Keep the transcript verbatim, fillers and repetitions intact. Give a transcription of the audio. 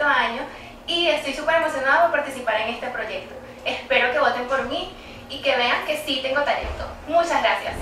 quinto año y estoy súper emocionada por participar en este proyecto. Espero que voten por mí y que vean que sí tengo talento. Muchas gracias.